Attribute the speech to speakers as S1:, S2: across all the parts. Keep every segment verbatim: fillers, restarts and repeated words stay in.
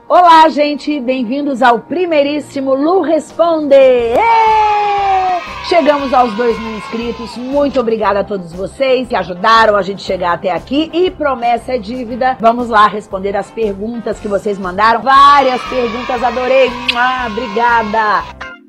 S1: Olá, gente! Bem-vindos ao primeiríssimo Lu Responde! Êêê! Chegamos aos dois mil inscritos. Muito obrigada a todos vocês que ajudaram a gente chegar até aqui. E promessa é dívida. Vamos lá responder as perguntas que vocês mandaram. Várias perguntas, adorei! Ah, obrigada!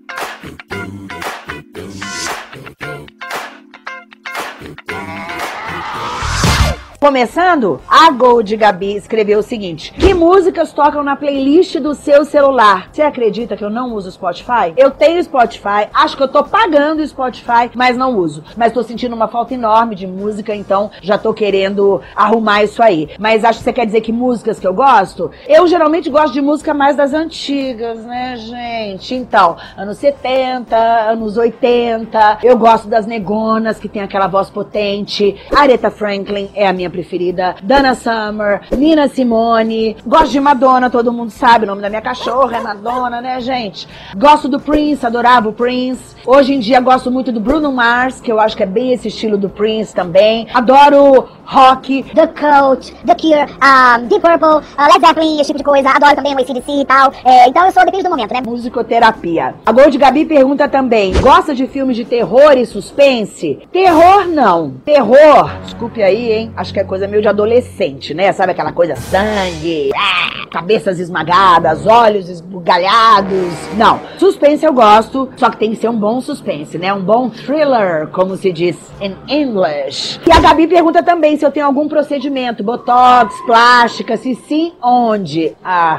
S1: Começando, a Gold Gabi escreveu o seguinte: que músicas tocam na playlist do seu celular? Você acredita que eu não uso Spotify? Eu tenho Spotify, acho que eu tô pagando o Spotify, mas não uso. Mas tô sentindo uma falta enorme de música, então já tô querendo arrumar isso aí. Mas acho que você quer dizer que músicas que eu gosto? Eu geralmente gosto de música mais das antigas, né, gente? Então, anos setenta, anos oitenta, eu gosto das negonas, que tem aquela voz potente. Aretha Franklin é a minha preferida, Dana Summer, Nina Simone, gosto de Madonna, todo mundo sabe, o nome da minha cachorra é Madonna, né, gente? Gosto do Prince, adorava o Prince. Hoje em dia gosto muito do Bruno Mars, que eu acho que é bem esse estilo do Prince também. Adoro rock,
S2: The Cult, The Cure, um, Deep Purple, uh, Led Zeppelin, esse tipo de coisa. Adoro também o A C D C e tal. É, então eu sou, depende do momento, né?
S1: Musicoterapia. A Gold Gabi pergunta também: gosta de filmes de terror e suspense? Terror não. Terror, desculpe aí, hein? Acho que é coisa meio de adolescente, né? Sabe aquela coisa sangue, ah, cabeças esmagadas, olhos esbugalhados. Não. Suspense eu gosto, só que tem que ser um bom suspense, né? Um bom thriller, como se diz in English. E a Gabi pergunta também se eu tenho algum procedimento, botox, plástica, se sim, onde?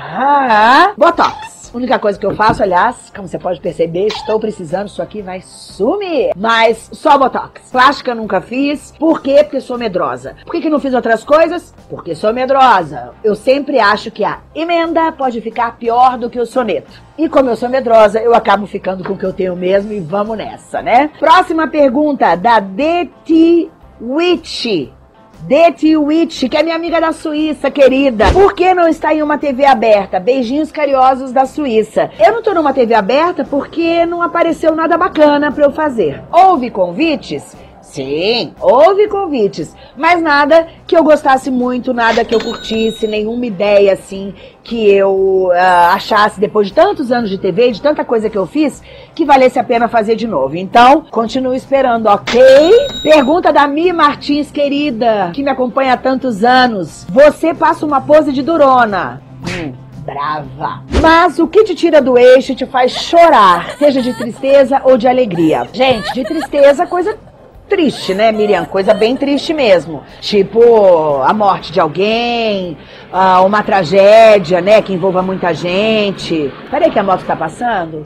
S1: Aham, botox. A única coisa que eu faço, aliás, como você pode perceber, estou precisando, isso aqui vai sumir. Mas só botox. Plástica eu nunca fiz. Por quê? Porque sou medrosa. Por que que não fiz outras coisas? Porque sou medrosa. Eu sempre acho que a emenda pode ficar pior do que o soneto. E como eu sou medrosa, eu acabo ficando com o que eu tenho mesmo e vamos nessa, né? Próxima pergunta da D T Witch. D T Witch, que é minha amiga da Suíça, querida. Por que não está em uma T V aberta? Beijinhos carinhosos da Suíça. Eu não tô numa T V aberta porque não apareceu nada bacana pra eu fazer. Houve convites? Sim, houve convites, mas nada que eu gostasse muito, nada que eu curtisse, nenhuma ideia assim que eu uh, achasse depois de tantos anos de T V, de tanta coisa que eu fiz, que valesse a pena fazer de novo. Então, continuo esperando, ok? Pergunta da Mi Martins, querida, que me acompanha há tantos anos. Você passa uma pose de durona. Hum. Brava. Mas o que te tira do eixo e te faz chorar, seja de tristeza ou de alegria? Gente, de tristeza, coisa triste, né, Miriam? Coisa bem triste mesmo. Tipo, a morte de alguém, uh, uma tragédia, né, que envolva muita gente. Peraí que a moto tá passando.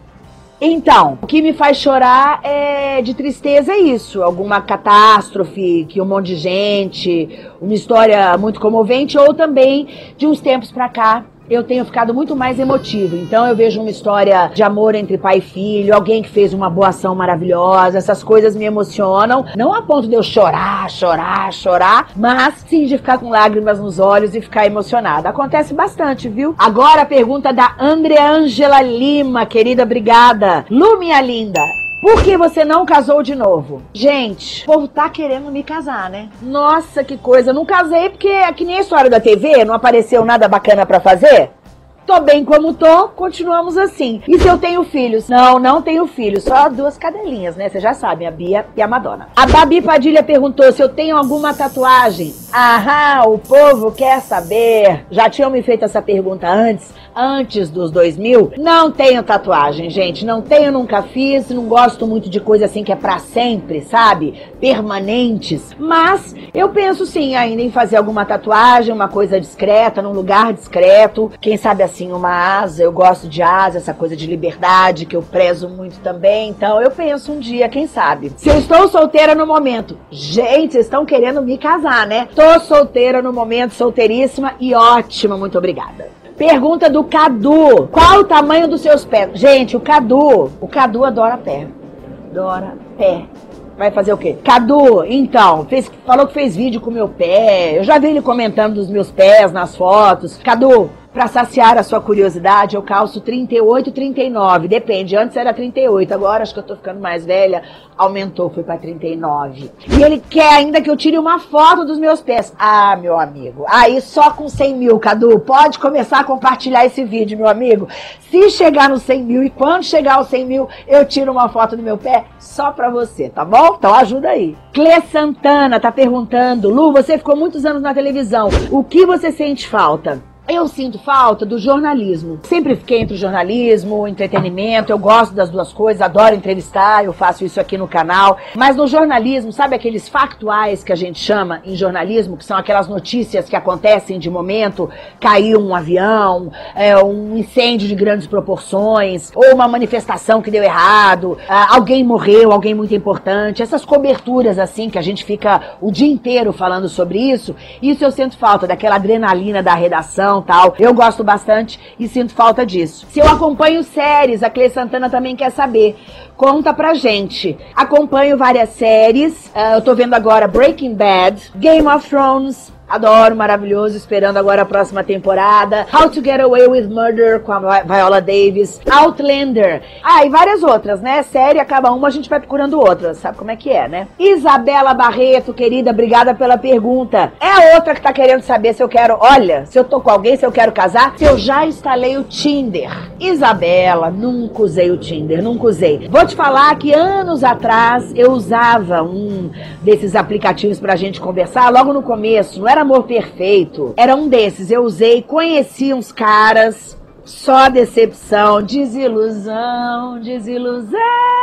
S1: Então, o que me faz chorar é de tristeza é isso, alguma catástrofe, que um monte de gente, uma história muito comovente, ou também de uns tempos pra cá eu tenho ficado muito mais emotivo. Então eu vejo uma história de amor entre pai e filho, alguém que fez uma boa ação maravilhosa, essas coisas me emocionam, não a ponto de eu chorar, chorar, chorar, mas sim de ficar com lágrimas nos olhos e ficar emocionada. Acontece bastante, viu? Agora a pergunta da Andreângela Lima, querida, obrigada. Lu, minha linda, por que você não casou de novo? Gente, o povo tá querendo me casar, né? Nossa, que coisa. Não casei porque é que nem a história da T V, não apareceu nada bacana pra fazer. Tô bem como tô, continuamos assim. E se eu tenho filhos? Não, não tenho filhos, só duas cadelinhas, né? Vocês já sabem, a Bia e a Madonna. A Babi Padilha perguntou se eu tenho alguma tatuagem. Aham, o povo quer saber. Já tinham me feito essa pergunta antes, antes dos dois mil. Não tenho tatuagem, gente, não tenho, nunca fiz, não gosto muito de coisa assim que é pra sempre, sabe? Permanentes. Mas eu penso sim ainda em fazer alguma tatuagem, uma coisa discreta, num lugar discreto, quem sabe assim, uma asa, eu gosto de asa, essa coisa de liberdade que eu prezo muito também, então eu penso um dia, quem sabe. Se eu estou solteira no momento, gente, vocês estão querendo me casar, né? Tô solteira no momento, solteiríssima e ótima, muito obrigada. Pergunta do Cadu, qual o tamanho dos seus pés? Gente, o Cadu, o Cadu adora pé, adora pé. Vai fazer o quê? Cadu, então, fez, falou que fez vídeo com o meu pé, eu já vi ele comentando dos meus pés nas fotos. Cadu, Pra saciar a sua curiosidade, eu calço trinta e oito, trinta e nove, depende, antes era trinta e oito, agora acho que eu tô ficando mais velha, aumentou, foi pra trinta e nove. E ele quer ainda que eu tire uma foto dos meus pés. Ah, meu amigo, aí só com cem mil, Cadu, pode começar a compartilhar esse vídeo, meu amigo. Se chegar nos cem mil e quando chegar aos cem mil, eu tiro uma foto do meu pé só pra você, tá bom? Então ajuda aí. Clê Santana tá perguntando, Lu, você ficou muitos anos na televisão, o que você sente falta? Eu sinto falta do jornalismo. Sempre fiquei entre o jornalismo, entretenimento, eu gosto das duas coisas, adoro entrevistar, eu faço isso aqui no canal. Mas no jornalismo, sabe aqueles factuais que a gente chama em jornalismo, que são aquelas notícias que acontecem de momento, caiu um avião, é, um incêndio de grandes proporções, ou uma manifestação que deu errado, alguém morreu, alguém muito importante, essas coberturas assim que a gente fica o dia inteiro falando sobre isso, isso eu sinto falta, daquela adrenalina da redação, tal. Eu gosto bastante e sinto falta disso. Se eu acompanho séries, a Clê Santana também quer saber. Conta pra gente. Acompanho várias séries. Uh, eu tô vendo agora Breaking Bad, Game of Thrones. Adoro, maravilhoso, esperando agora a próxima temporada. How to Get Away with Murder com a Viola Davis. Outlander. Ah, e várias outras, né? Série, acaba uma, a gente vai procurando outra. Sabe como é que é, né? Isabela Barreto, querida, obrigada pela pergunta. É outra que tá querendo saber se eu quero... Olha, se eu tô com alguém, se eu quero casar, se eu já instalei o Tinder. Isabela, nunca usei o Tinder, nunca usei. Vou te falar que anos atrás eu usava um desses aplicativos pra gente conversar, logo no começo, não era Amor Perfeito, era um desses, eu usei, conheci uns caras, só decepção, desilusão, desilusão,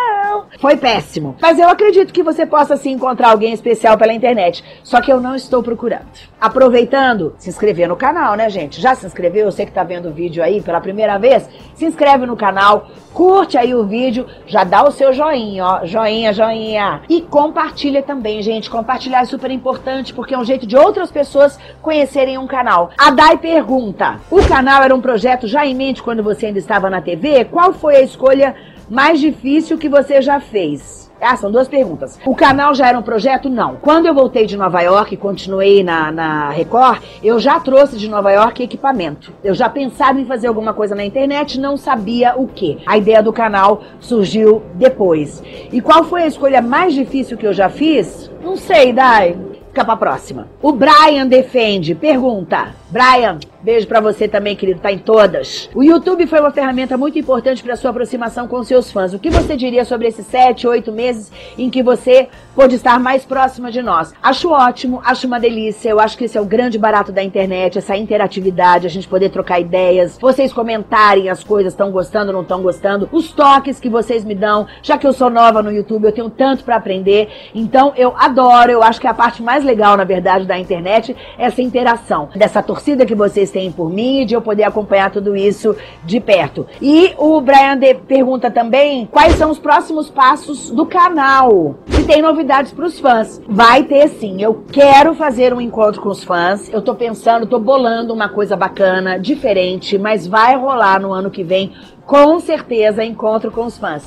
S1: foi péssimo. Mas eu acredito que você possa sim encontrar alguém especial pela internet, só que eu não estou procurando. Aproveitando, se inscrever no canal, né, gente? Já se inscreveu? Você que tá vendo o vídeo aí pela primeira vez, se inscreve no canal, curte aí o vídeo, já dá o seu joinha, ó, joinha, joinha. E compartilha também, gente. Compartilhar é super importante, porque é um jeito de outras pessoas conhecerem um canal. A Dai pergunta, o canal era um projeto já em mente quando você ainda estava na T V? Qual foi a escolha mais difícil que você já fez? Ah, são duas perguntas. O canal já era um projeto? Não. Quando eu voltei de Nova York e continuei na, na Record, eu já trouxe de Nova York equipamento. Eu já pensava em fazer alguma coisa na internet, não sabia o quê. A ideia do canal surgiu depois. E qual foi a escolha mais difícil que eu já fiz? Não sei, Dai. Fica pra próxima. O Brian defende, pergunta. Brian, beijo pra você também, querido, tá em todas. O YouTube foi uma ferramenta muito importante pra sua aproximação com seus fãs. O que você diria sobre esses sete, oito meses em que você pôde estar mais próxima de nós? Acho ótimo, acho uma delícia. Eu acho que esse é o grande barato da internet, essa interatividade, a gente poder trocar ideias, vocês comentarem as coisas, estão gostando, não estão gostando, os toques que vocês me dão. Já que eu sou nova no YouTube, eu tenho tanto pra aprender. Então eu adoro, eu acho que a parte mais legal, na verdade, da internet é essa interação, dessa torcida que vocês têm por mim e de eu poder acompanhar tudo isso de perto. E o Brian de pergunta também quais são os próximos passos do canal, se tem novidades para os fãs. Vai ter sim, eu quero fazer um encontro com os fãs, eu tô pensando, tô bolando uma coisa bacana, diferente, mas vai rolar no ano que vem, com certeza, encontro com os fãs.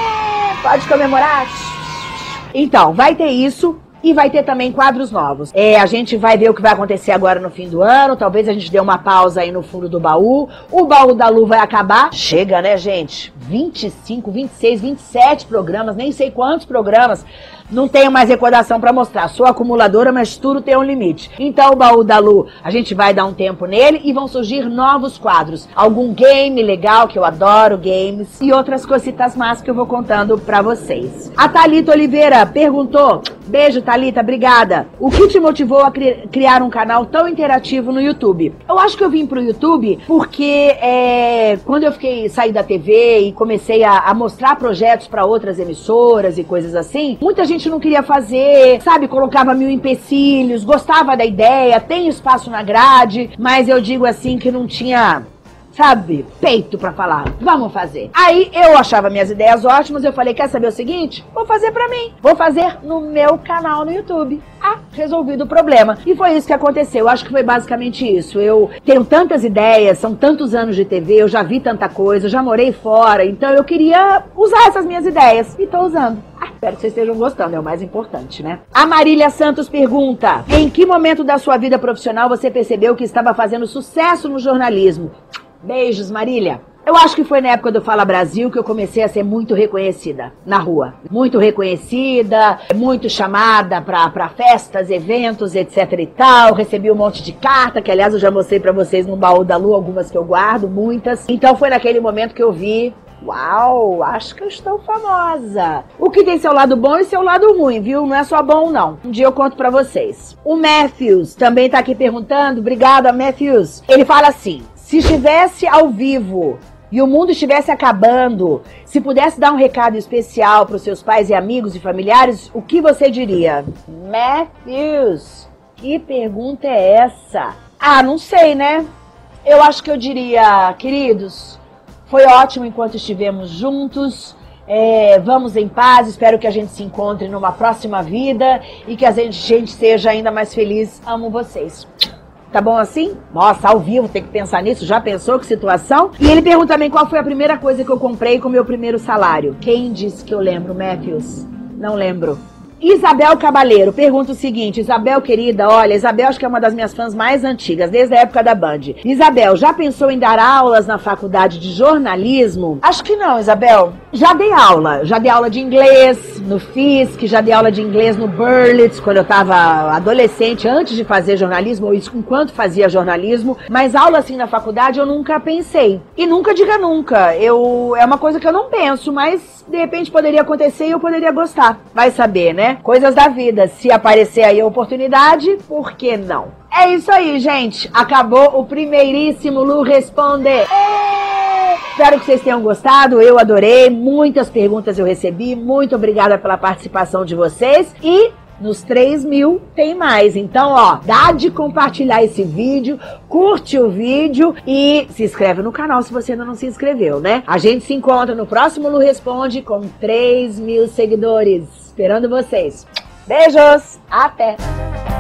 S1: É, pode comemorar? Então, vai ter isso. E vai ter também quadros novos. É, a gente vai ver o que vai acontecer agora no fim do ano. Talvez a gente dê uma pausa aí no fundo do baú. O baú da Lu vai acabar. Chega, né, gente? vinte e cinco, vinte e seis, vinte e sete programas, nem sei quantos programas. Não tenho mais recordação pra mostrar. Sou acumuladora, mas tudo tem um limite. Então o baú da Lu, a gente vai dar um tempo nele e vão surgir novos quadros. Algum game legal, que eu adoro games, e outras cositas más que eu vou contando pra vocês. A Thalita Oliveira perguntou, beijo Thalita, obrigada. O que te motivou a cri- criar um canal tão interativo no YouTube? Eu acho que eu vim pro YouTube porque é, quando eu fiquei, saí da T V e comecei a, a mostrar projetos pra outras emissoras e coisas assim, muita gente não queria fazer, sabe, colocava mil empecilhos, gostava da ideia, tem espaço na grade, mas eu digo assim que não tinha sabe, peito pra falar, vamos fazer. Aí eu achava minhas ideias ótimas, eu falei, quer saber o seguinte? Vou fazer pra mim, vou fazer no meu canal no YouTube. Ah, resolvido o problema. E foi isso que aconteceu, eu acho que foi basicamente isso. Eu tenho tantas ideias, são tantos anos de T V, eu já vi tanta coisa, eu já morei fora, então eu queria usar essas minhas ideias e tô usando. Ah, espero que vocês estejam gostando, é o mais importante, né? A Marília Santos pergunta, em que momento da sua vida profissional você percebeu que estava fazendo sucesso no jornalismo? Beijos, Marília. Eu acho que foi na época do Fala Brasil que eu comecei a ser muito reconhecida na rua. Muito reconhecida, muito chamada pra, pra festas, eventos, etc e tal. Recebi um monte de carta, que aliás eu já mostrei pra vocês no baú da lua, algumas que eu guardo, muitas. Então foi naquele momento que eu vi, uau, acho que eu estou famosa. O que tem seu lado bom e seu lado ruim, viu? Não é só bom, não. Um dia eu conto pra vocês. O Matthews também tá aqui perguntando. Obrigada, Matthews. Ele fala assim, se estivesse ao vivo e o mundo estivesse acabando, se pudesse dar um recado especial para os seus pais e amigos e familiares, o que você diria? Matthews, que pergunta é essa? Ah, não sei, né? Eu acho que eu diria, queridos, foi ótimo enquanto estivemos juntos, é, vamos em paz, espero que a gente se encontre numa próxima vida e que a gente, gente seja ainda mais feliz. Amo vocês. Tá bom assim? Nossa, ao vivo, tem que pensar nisso. Já pensou que situação? E ele pergunta também qual foi a primeira coisa que eu comprei com o meu primeiro salário. Quem disse que eu lembro, Matthews? Não lembro. Isabel Cabaleiro pergunta o seguinte, Isabel querida, olha, Isabel acho que é uma das minhas fãs mais antigas, desde a época da Band. Isabel, já pensou em dar aulas na faculdade de jornalismo? Acho que não, Isabel. Já dei aula, já dei aula de inglês no F I S C, já dei aula de inglês no Berlitz, quando eu tava adolescente, antes de fazer jornalismo, ou isso enquanto fazia jornalismo, mas aula assim na faculdade eu nunca pensei. E nunca diga nunca, eu, é uma coisa que eu não penso, mas de repente poderia acontecer e eu poderia gostar. Vai saber, né? Coisas da vida. Se aparecer aí a oportunidade, por que não? É isso aí, gente. Acabou o primeiríssimo Lu Responde. É! Espero que vocês tenham gostado. Eu adorei. Muitas perguntas eu recebi. Muito obrigada pela participação de vocês. E nos três mil tem mais. Então, ó, dá de compartilhar esse vídeo, curte o vídeo e se inscreve no canal se você ainda não se inscreveu, né? A gente se encontra no próximo Lu Responde com três mil seguidores. Esperando vocês. Beijos! Até!